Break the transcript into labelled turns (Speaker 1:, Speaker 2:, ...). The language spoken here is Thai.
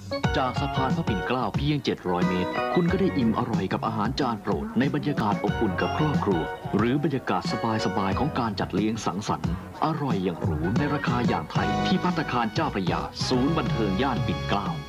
Speaker 1: จากสะพานพระปิ่นเกล้าเพียง 700 เมตร คุณก็ได้อิ่มอร่อยกับอาหารจานโปรดในบรรยากาศอบอุ่นกับครอบครัว หรือบรรยากาศสบายๆของการจัดเลี้ยงสังสรรค์อร่อยอย่างหรูในราคาอย่างไทยที่ภัตตาคารเจ้าพระยาศูนย์บันเทิงย่านปิ่นเกล้า